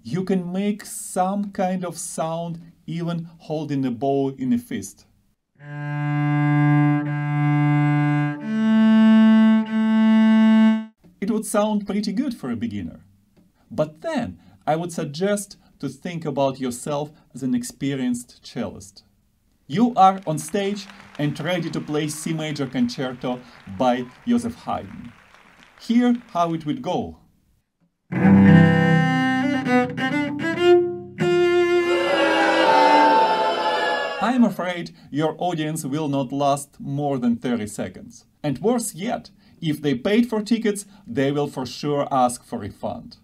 You can make some kind of sound even holding a bow in a fist. It would sound pretty good for a beginner. But then I would suggest to think about yourself as an experienced cellist. You are on stage and ready to play C major concerto by Joseph Haydn. Hear how it would go. I'm afraid your audience will not last more than 30 seconds. And worse yet, if they paid for tickets, they will for sure ask for a refund.